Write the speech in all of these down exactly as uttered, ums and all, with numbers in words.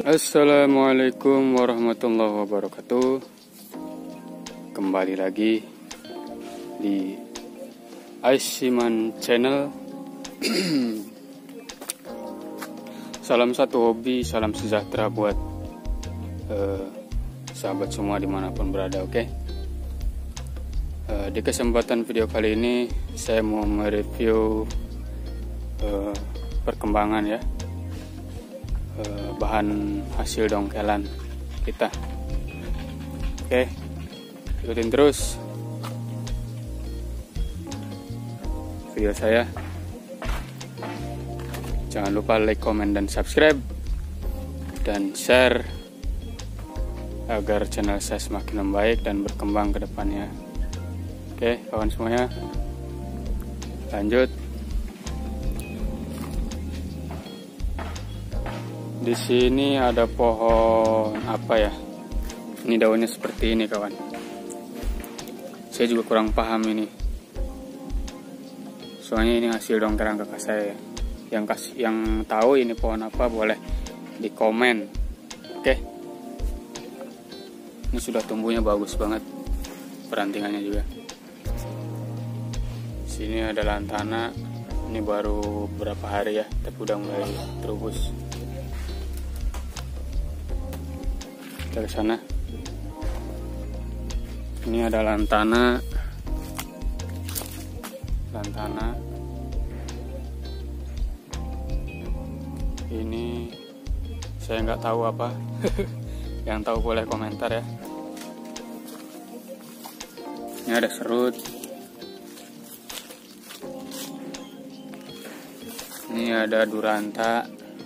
Assalamualaikum warahmatullahi wabarakatuh. Kembali lagi di Aisyman Channel. Salam satu hobi, salam sejahtera buat uh, sahabat semua dimanapun berada. Oke, okay? uh, di kesempatan video kali ini saya mau mereview uh, perkembangan ya, uh, bahan hasil dongkelan kita. Oke, okay? Ikutin terus video saya. Jangan lupa like, comment, dan subscribe, dan share agar channel saya semakin membaik dan berkembang ke depannya. Oke, kawan semuanya, lanjut. Di sini ada pohon apa ya? Ini daunnya seperti ini, kawan. Saya juga kurang paham ini. Soalnya ini hasil dongkelan kakak saya ya. Yang kasih, yang tahu ini pohon apa boleh di komen. Oke. Ini sudah tumbuhnya bagus banget. Perantingannya juga. Sini ada lantana. Ini baru beberapa hari ya, tapi udah mulai terubus. Kita ke sana. Ini ada lantana. Lantana. Ini saya nggak tahu apa. Yang tahu boleh komentar ya. Ini ada serut. Ini ada duranta.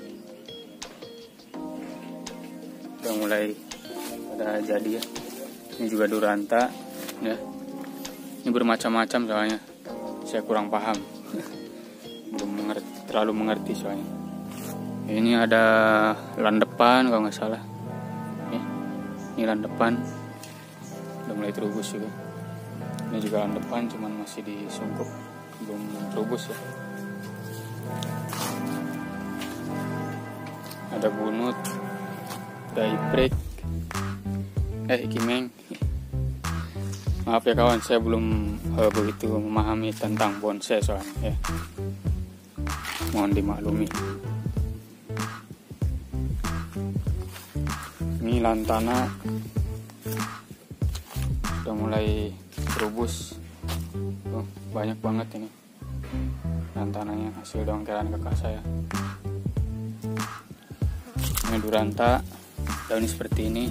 Udah mulai ada jadi ya. Ini juga duranta ya. Ini bermacam-macam soalnya. Saya kurang paham. Belum mengerti, terlalu mengerti soalnya. Ini ada landepan kalau nggak salah. Ya, ini landepan udah mulai terubus juga. Ini juga landepan, cuman masih disungkup, belum terubus ya. Ada bunut, ada iprek, eh ikimeng. Maaf ya kawan, saya belum uh, begitu memahami tentang bonsai soalnya ya. Mohon dimaklumi. Ini lantana udah mulai terubus. Tuh, banyak banget ini lantananya, hasil dongkelan kakak saya. Ini duranta, daunnya seperti ini.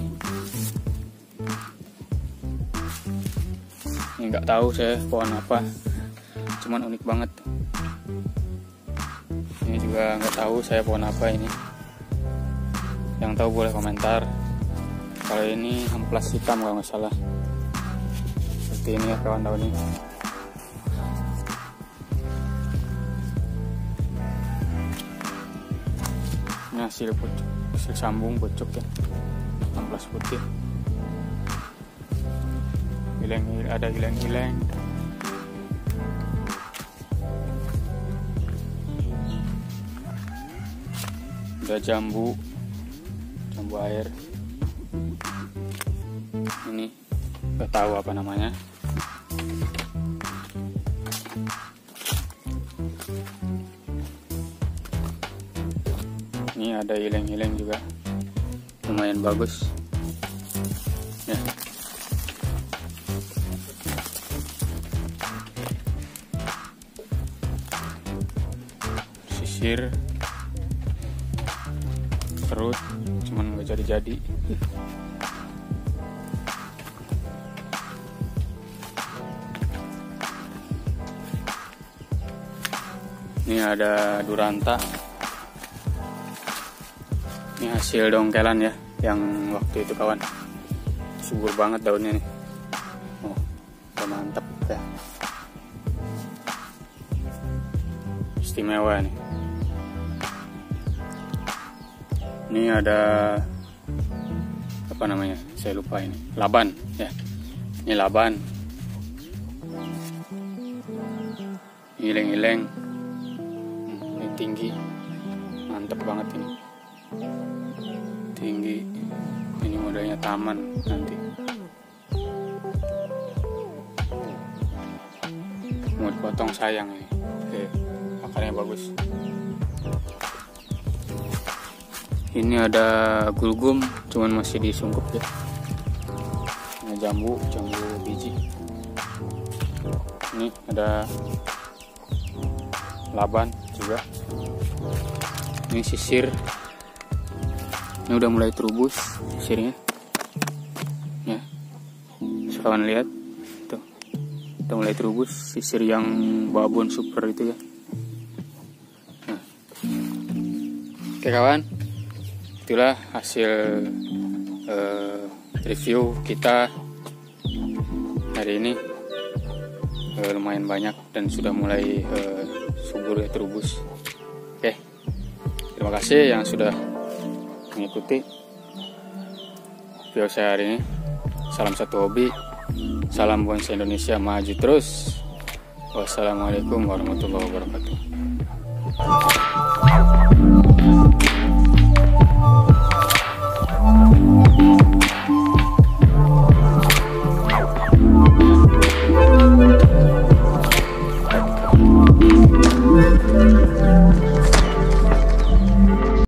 Ini nggak tahu saya pohon apa, cuman unik banget. Ini juga nggak tahu saya pohon apa ini. Yang tahu boleh komentar. Kalau ini amplas hitam kalau nggak salah. Seperti ini ya kawan daunnya. Ini hasil pucuk, hasil sambung pucuk ya. Amplas putih. Ileng, ada ileng-ileng. Ada jambu, jambu air. Ini nggak tahu apa namanya. Ini ada ileng-ileng juga, lumayan bagus ya. Sisir, serut, cuman nggak jadi-jadi. Ini ada duranta. Ini hasil dongkelan ya, yang waktu itu kawan. Subur banget daunnya nih. Oh, udah mantep ya. Istimewa nih. Ini ada apa namanya? Saya lupa ini. Laban ya. Ini laban. Ileng-ileng. Ini tinggi, mantep banget ini. tinggi. Ini modelnya taman nanti. Mau dipotong sayang ini. Oke, akarnya bagus. Ini ada gulgum, cuman masih disungkup ya. Ini jambu, jambu biji. Ini ada laban juga. Ini sisir. Ini udah mulai terubus sisirnya. Ya, bisa kawan lihat. Tuh, udah mulai terubus sisir yang babon super itu ya. Nah. Oke kawan. Itulah hasil uh, review kita hari ini. Uh, lumayan banyak dan sudah mulai uh, subur ya, terubus. Oke, terima kasih yang sudah mengikuti video saya hari ini. Salam satu hobi, salam bonsai Indonesia maju terus. Wassalamualaikum warahmatullahi wabarakatuh.